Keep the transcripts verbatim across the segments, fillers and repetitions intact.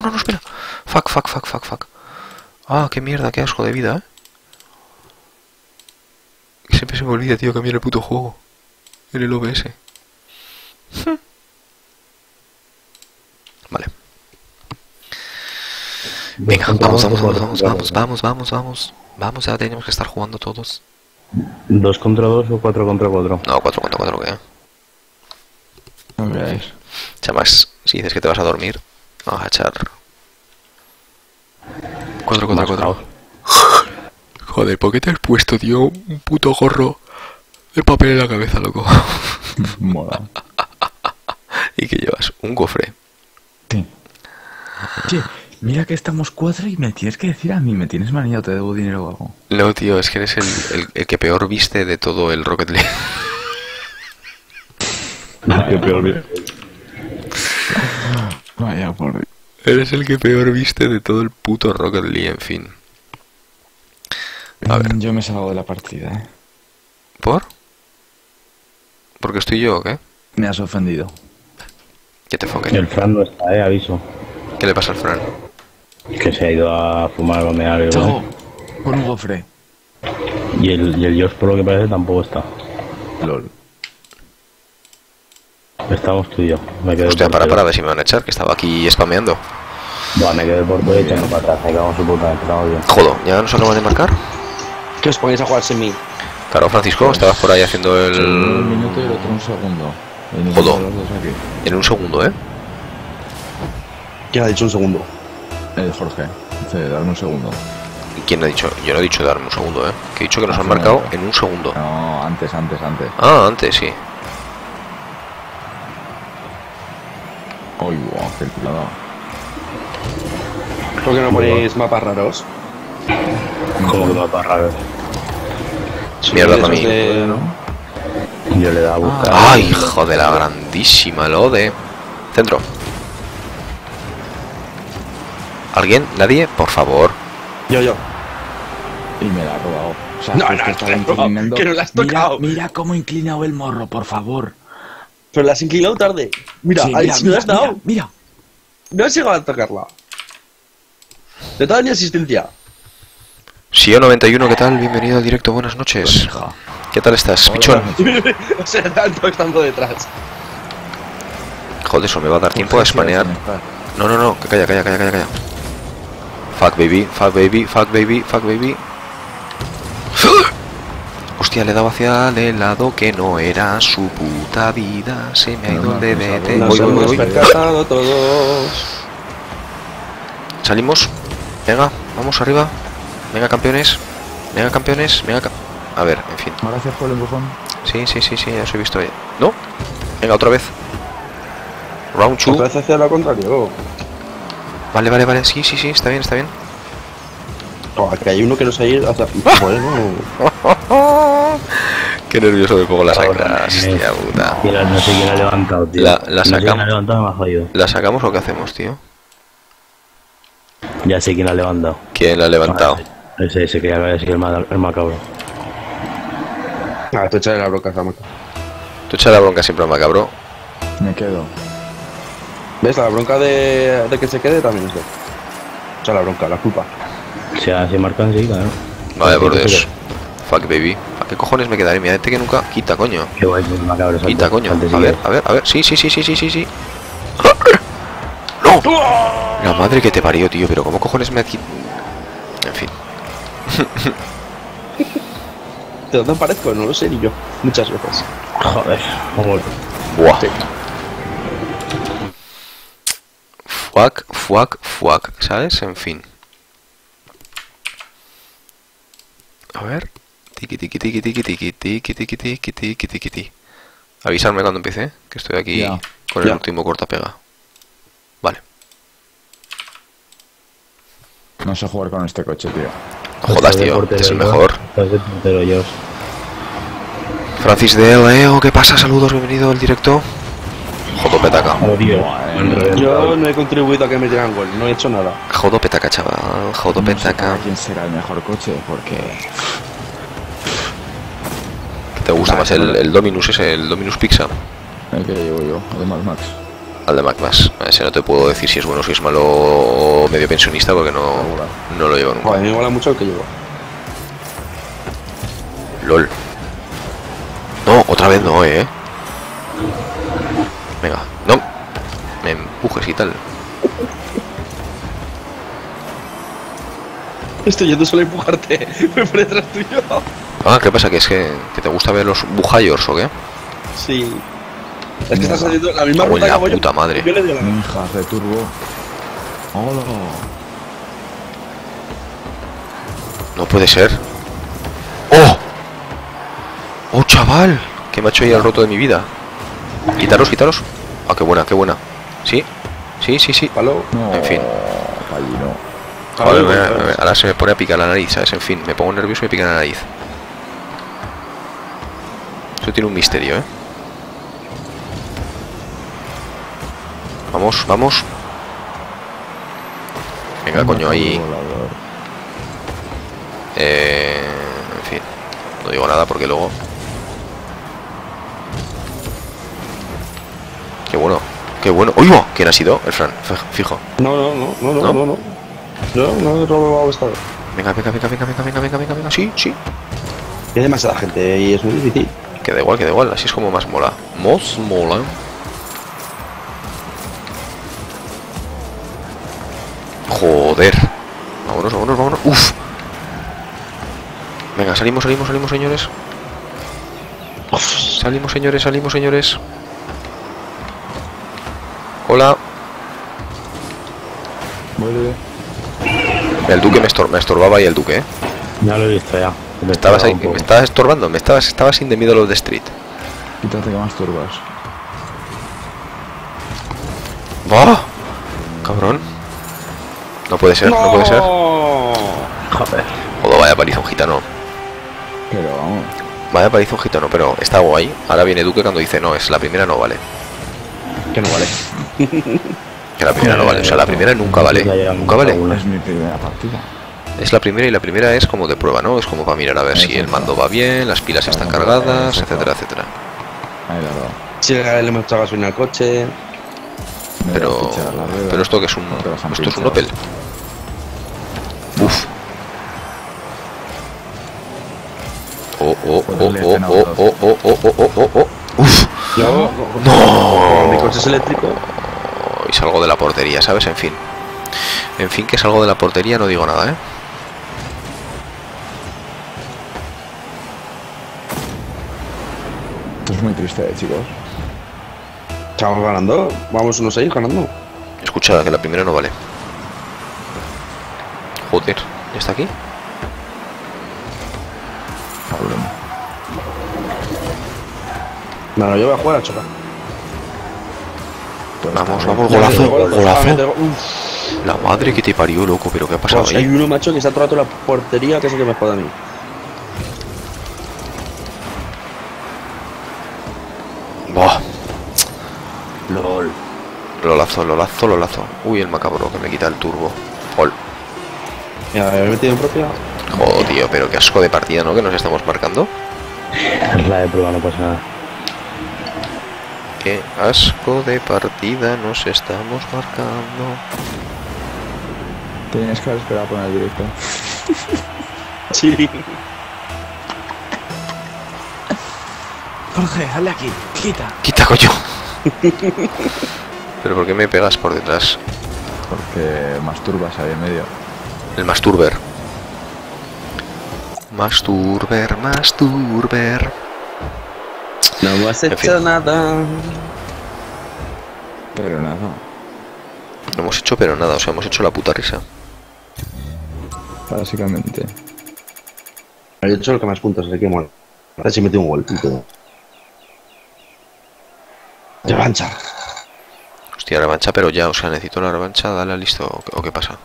no, no, espera. Fuck, fuck, fuck, fuck, fuck. Ah, qué mierda, qué asco de vida, eh. Siempre se me olvida, tío, cambiar el puto juego. En el O B S. Vale. Venga, vamos, vamos, vamos, vamos, vamos, vamos, vamos, vamos. Vamos, ya tenemos que estar jugando todos. ¿Dos contra dos o cuatro contra cuatro? No, cuatro contra cuatro, ¿qué? Ok. Chamas, si dices que te vas a dormir, vamos a echar... cuatro contra cuatro. Joder, ¿por qué te has puesto, tío, un puto gorro de papel en la cabeza, loco? Mola. ¿Y qué llevas? Un cofre. Sí. Oye, mira que estamos cuatro y me tienes que decir a mí, ¿me tienes manía o te debo dinero o algo? No, tío, es que eres el, el, el que peor viste de todo el Rocket League. Qué peor bien. Vaya, por Dios. Eres el que peor viste de todo el puto Rocket League, en fin. A ver. Yo me salgo de la partida, eh. ¿Por? ¿Porque estoy yo o qué? Me has ofendido. ¿Qué te foque? El Fran no está, eh, aviso. ¿Qué le pasa al Fran? Que se ha ido a fumar o mear algo. Chago, pon un gofre. Y el, y el Josh, por lo que parece, tampoco está. Lol. Estamos tú y yo. Me quedé Hostia, por para, fuera. para, a ver si me van a echar, que estaba aquí spameando. Buah, me quedé por todo echando para atrás. Me cago en su puta, estamos bien. Jodo, ¿ya nos acaban de marcar? ¿Qué os ponéis a jugar sin mí? Claro, Francisco, estabas por ahí haciendo Un el... minuto y el otro un segundo. Y nos Jodo. vemos los dos aquí. En un segundo, ¿eh? ¿Quién ha dicho un segundo? El Jorge. Dice, darme un segundo. ¿Quién ha dicho? Yo no he dicho darme un segundo, ¿eh? Que he dicho que nos Ah, han marcado no. en un segundo. No, antes, antes, antes. Ah, antes, sí. Uy, wow, qué cuidado. ¿Por qué no ponéis mapas raros? Como que va para raro. Mierda De para esos mí. de- Yo le daba a buscar. ¡Ay, hijo de la grandísima lode! Centro. ¿Alguien? ¿Nadie? Por favor. Yo, yo. Y me la ha robado. O sea, No, es no, que estaba no, inclinando. que no la has Mira, tocado. mira cómo he inclinado el morro, por favor. Pero la has inclinado tarde. Mira, Sí, ahí mira, sí me mira, la has dado. mira, mira. No has llegado a tocarla. De toda mi asistencia. Sio noventa y uno, ¿qué tal? Bienvenido al directo, buenas noches. Hija. ¿Qué tal estás, Hola, pichón? buenas noches. O sea, tanto estando detrás. Joder, eso me va a dar tiempo a Urgencia espanear. sin estar. No, no, no, que calla, calla, calla, calla, calla. Fuck baby, fuck baby, fuck baby, fuck baby. Hostia, le he dado hacia el lado que no era su puta vida. Se me ha ido el D D T. Nos Voy, voy, hemos voy, voy. percatado todos. Salimos. Venga, vamos arriba. Venga, campeones. Venga, campeones. Venga, ca- a ver, en fin. Gracias por el empujón. Sí, sí, sí, sí, ya os he visto. ¿No? Venga, otra vez. Round two. Otra vez hacia lo contrario. Vale, vale, vale. Sí, sí, sí, está bien, está bien. Oh, que hay uno que no se ha ido hacia... Bueno. Qué nervioso me pongo las Ahora, anclas, eh, hostia puta. Mira, no sé quién ha levantado, tío. La- la No sé quién sacamos. ha levantado, me ha jodido. ¿La sacamos o qué hacemos, tío? Ya sé quién ha levantado. ¿Quién la ha levantado? Ese, ese que ya ese que es el, ma- el macabro. Ah, tú echarle la bronca a esa maca. Tú echa la bronca siempre al macabro. Me quedo. ¿Ves? La bronca de, de que se quede también es de... Echa la bronca, la culpa. Si así marcan, sí, claro. Vale, por Sí, sí, Dios. sí. Fuck baby. ¿A qué cojones me quedaré? Mira, este que nunca. Quita, coño. Qué guay, el macabro. salte, Quita, coño. salte, A ver, sigue. a ver, a ver. Sí, sí, sí, sí, sí, sí, sí. ¡No! La madre que te parió, tío. Pero ¿cómo cojones me aquí? En fin. ¿De dónde aparezco? No lo sé ni yo. Muchas veces. Joder, joder. Buah. Fuck, fuck, fuck. ¿Sabes? En fin. A ver. Tiki, tiki, tiki, tiki, tiki, tiki, tiki, tiki, tiki, tiki, tiki. Avisarme cuando empiece, ¿eh? Que estoy aquí Ya. con el Ya. último cortapega. Vale. No sé jugar con este coche, tío. No jodas, Estás de tío. portero, Este es el yo. mejor. Estás de portero, yo. Francis de Leo, ¿qué pasa? Saludos, bienvenido al directo. Jodo petaca. Oh, tío. Madre Han mía. reventado. Yo no he contribuido a que me tiran gol. No he hecho nada. Jodo petaca, chaval. Jodo No sé petaca. para quién será el mejor coche, porque... ¿Te gusta Vale, más el, vale. el Dominus ese, el Dominus Pizza? El que llevo yo, el Mad Max. Al de Magmas. A ese no te puedo decir si es bueno o si es malo o medio pensionista porque no, no lo llevo nunca. Joder, a mí me mola mucho el que llevo. LOL. No, otra vez no, eh. Venga, no. Me empujes y tal. Estoy yendo solo a empujarte. Me pone detrás tuyo. Ah, ¿qué pasa? ¿Que es que, que te gusta ver los bujayors o qué? Sí. Es que estás haciendo la misma Cago en ruta que la hago yo. puta madre. Yo le doy a la- Hijas de turbo. Hola. No puede ser. ¡Oh! ¡Oh, chaval! ¿Qué me ha hecho ahí el roto de mi vida? Quitaros, quitaros. Ah, qué buena, qué buena. ¿Sí? Sí, sí, sí. Palo. No. En fin. Allí no. Joder, me- me- ahora se me pone a picar la nariz, ¿sabes? En fin, me pongo nervioso y me pica la nariz. Eso tiene un misterio, ¿eh? Vamos, vamos. Venga, coño, ahí. Volador. Eh, en fin, no digo nada porque luego... Qué bueno, qué bueno. ¡Uy! ¿Quién ha sido? El Fran, f- fijo. No, no, no, no, ¿No? no, no, no. No, no he robado esta vez. Venga, venga, venga, venga, venga, venga, venga, venga, venga. Sí, sí. Hay demasiada gente y es muy difícil. Que da igual, que da igual. Así es como más mola. Más mola. Joder. Vámonos, vámonos, vámonos. Uf. Venga, salimos, salimos, salimos, señores. Salimos, señores, salimos, señores. Hola. Vuelve. El duque me, estor me estorbaba ahí el duque, ¿eh? Ya lo he visto ya. Me estabas ahí, me estabas estorbando, me estabas, estabas in the middle of the street. Quítate que más turbas. ¡Oh! Cabrón. No puede ser, no puede ser. Joder. Joder, vaya palizón gitano. Pero vamos. Vaya palizón gitano, pero está guay. Ahora viene Duque cuando dice no, es la primera no vale. Que no vale. Que la primera no vale, o sea, la primera nunca vale. Nunca vale. Es mi primera partida. Es la primera y la primera es como de prueba, ¿no? Es como para mirar a ver si el mando va bien, las pilas están cargadas, etcétera, etcétera. Ahí la he dado. Si le hemos echado gasolina al coche. Me Pero, voy a pinchar la rueda. pero esto que es un, No te las han esto es un pinchado. Opel. Uf. Oh, oh, oh, oh, oh, oh, oh, oh, oh, oh, oh, oh. Uf. Yo, No. mi coche es eléctrico. Y salgo de la portería, ¿sabes? En fin. En fin, que salgo de la portería, no digo nada, ¿eh? Esto es muy triste, eh, chicos. Estamos ganando. Vamos unos seis ganando. Escucha, que la primera no vale. Joder, ¿ya está aquí? Cabrón. No, no, yo voy a jugar a chocar. Pues Vamos, está vamos, bien. golazo, golazo. Uf. La madre que te parió, loco, pero ¿qué ha pasado Pues hay ahí? uno, macho, que está todo el rato en la portería, que es el que me joda a mí. Buah. LOL. Lolazo, lolazo, lolazo. Uy, el macabro que me quita el turbo. Gol. Mira, me he metido en propia. Joder, tío, pero qué asco de partida, ¿no? Que nos estamos marcando. Es la de prueba, no pasa nada. Qué asco de partida nos estamos marcando. Tenías que haber esperado a poner el directo. Sí. Jorge, hazle aquí. Quita. Quita, coño. Pero ¿por qué me pegas por detrás? Porque masturbas ahí en medio. El masturber. Masturber, masturber. No me has En hecho fin. nada. Pero nada. No hemos hecho pero nada, o sea, hemos hecho la puta risa. Básicamente. He hecho lo que más puntos, así que mola. Ahora sí metí un gol y todo. Revancha. Hostia, revancha, pero ya, o sea, necesito la revancha, dale a listo, ¿o qué, o qué pasa?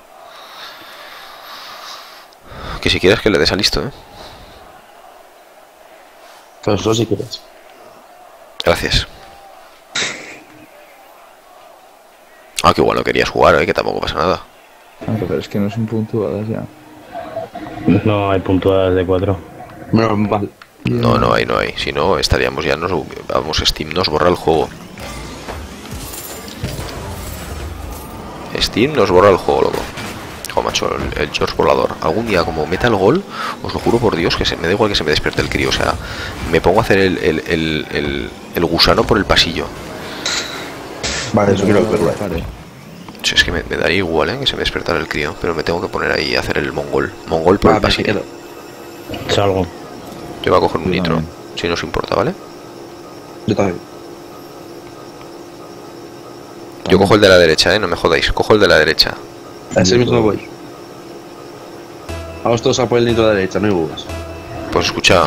Que si quieres que le des a listo, ¿eh? Pero eso sí quieres. Gracias. Ah, que igual no querías jugar, ¿eh? Que tampoco pasa nada. Ah, pero es que no son puntuadas ya. No hay puntuadas de cuatro. Menos mal. No, no hay, no hay. Si no, estaríamos ya, nos, vamos, Steam nos borra el juego. Steam nos borra el juego, loco. Jo, macho, el, el George volador. Algún día, como meta el gol, os lo juro por Dios, que se, me da igual que se me despierte el crío. O sea, me pongo a hacer el, el, el, el, el gusano por el pasillo. Vale, eso quiero verlo. Sí, es que me, me daría igual, ¿eh? Que se me despertara el crío. Pero me tengo que poner ahí a hacer el mongol. Mongol por Va, el me pasillo. quedo. Salgo. Yo voy a coger un Yo nitro, también. si no os importa, ¿vale? Yo también. Yo cojo el de la derecha, ¿eh? No me jodáis. Cojo el de la derecha. A ese mismo voy. Vamos todos a por el nitro de la derecha, no hay dudas. Pues escucha...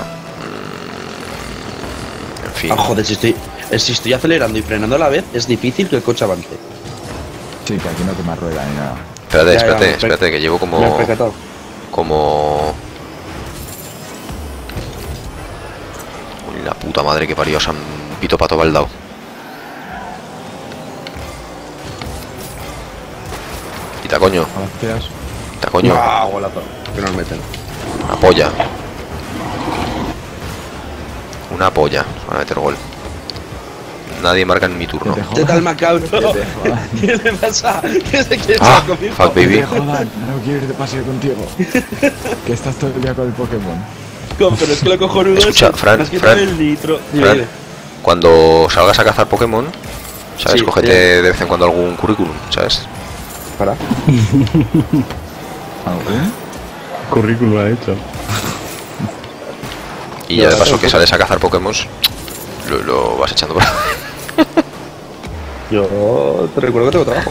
mm, En fin. Ah, joder, si estoy, si estoy acelerando y frenando a la vez, es difícil que el coche avance. Sí, que aquí no quema rueda ni nada. Espérate, Ya, ya, espérate, me he per- espérate, que llevo Me he como... percatado. Como... Uy, la puta madre que parió, San Pito Pato Baldao. Quita coño, Gracias. quita coño. Ah, golazo. Que nos meten. Una polla. Una polla. Van a meter gol. Nadie marca en mi turno. Que te ¿Qué tal, jodan. macabro? Que te jodan. ¿Qué le pasa? ¿Qué se quiere Ah, echar conmigo? fuck Que baby. te jodan. No quiero ir de paseo contigo. Que estás todo el día con el Pokémon. ¿Cómo? Pero es que lo cojonudo Escucha, es- Fran, me has quitado Fran, el nitro. Dime, Fran, dime. cuando salgas a cazar Pokémon, ¿sabes? Sí, Cógete bien. de vez en cuando algún currículum, ¿sabes? Para. ¿Algún? Currículum ha hecho. Y Ya, ya de paso claro, que claro. sales a cazar Pokémon, lo, lo vas echando por ahí. Yo te recuerdo que tengo trabajo.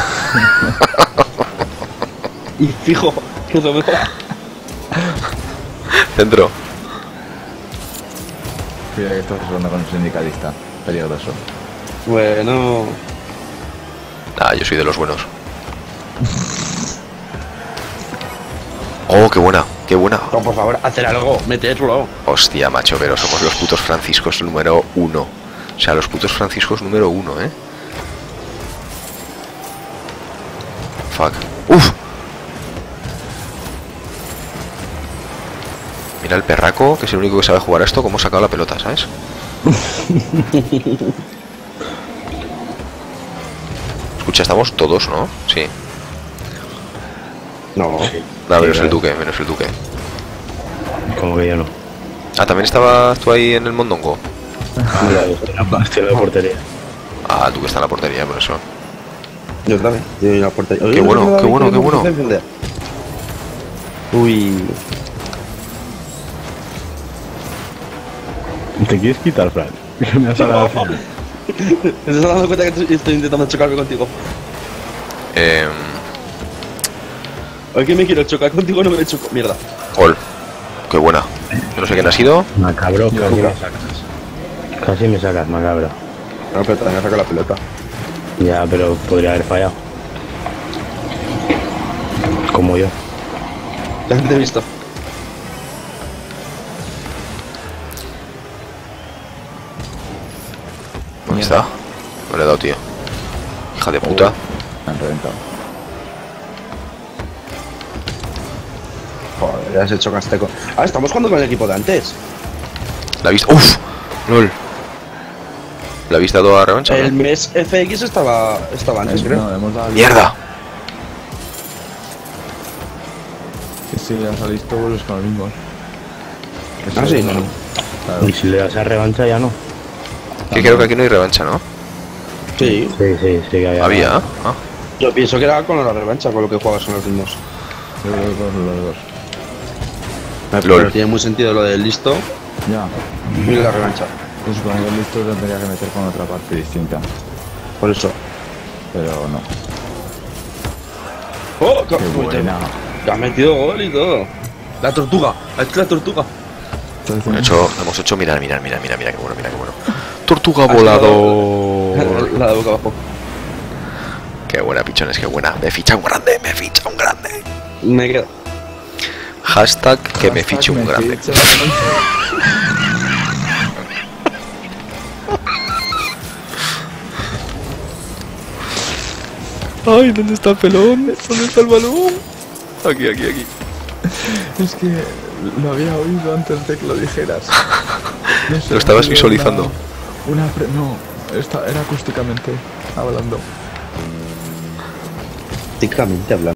Y fijo, que es lo mejor. Centro. Cuidado que estás hablando con un sindicalista. Peligroso. Bueno. Ah, yo soy de los buenos. Oh, qué buena, qué buena. No, por favor, hacer algo, meterlo. Hostia, macho, pero somos los putos franciscos número uno. O sea, los putos franciscos número uno, ¿eh? Fuck. Uf. Mira el perraco, que es el único que sabe jugar a esto, cómo ha sacado la pelota, ¿sabes? Escucha, estamos todos, ¿no? Sí. No. No, menos Sí, el claro. duque, menos el duque. Como que yo no. Ah, ¿también estabas tú ahí en el mondongo? Mira, estoy en la- estoy en la portería. Ah, el duque está en la portería, por eso. Yo también. Yo en la puerta. Oye, Qué bueno, no, qué bueno, que qué no me bueno. quise encender. Uy. ¿Te quieres quitar, Fran? Que me has hablado. ¿Te estás dando cuenta que estoy- estoy intentando chocarme contigo? Eh, Hoy que me quiero chocar contigo, no me choco. Mierda. gol. Qué buena. Yo no sé quién ha sido. Macabro, Yo, casi yo. me sacas. Casi me sacas, macabro. No, pero también saca la pelota. Ya, pero podría haber fallado. Como yo. Ya te he visto. ¿Dónde está? No le he dado, tío. Hija de puta. Me han reventado. Joder, ya se chocaste con. Ah, estamos jugando con el equipo de antes. ¿La has visto? ¡Uf! ¡Lol! ¿La habéis dado a revancha? El no? mes F X estaba, estaba antes, Eh, creo. No, hemos dado el- ¡Mierda! Sí, sí, ya salís todos los con los mismos. Ah, sí, no, no. Claro. Y si le das a revancha, ya no. Que creo que aquí no hay revancha, ¿no? Sí. Sí, sí, sí que había. Había. Ah. Yo pienso que era con la revancha, con lo que juegas con los mismos. Yo creo que con los dos. Lol. Pero tiene muy sentido lo del listo Ya. y la revancha. Pues con el listo tendría que meter con otra parte distinta. Por eso. Pero no. ¡Oh! ¡Qué Qué uy, te- buena. que ha metido gol y todo! La tortuga. Es la tortuga. Entonces, Hemos hecho, hemos hecho, mirar, mirar, mirar, mira, mira, qué bueno, mira, qué bueno. Tortuga Ah, volador. La de boca abajo. Qué buena, pichones, qué buena. Me ficha un grande, me ficha un grande. Me quedo. Hashtag que me hashtag fiche un me grande. ficha. Ay, ¿dónde está el pelón? ¿Dónde está el balón? Aquí, aquí, aquí. Es que lo había oído antes de que lo dijeras. No sé, Lo estabas había visualizando. Una, una pre- no, esta, era acústicamente hablando. Prácticamente hablando.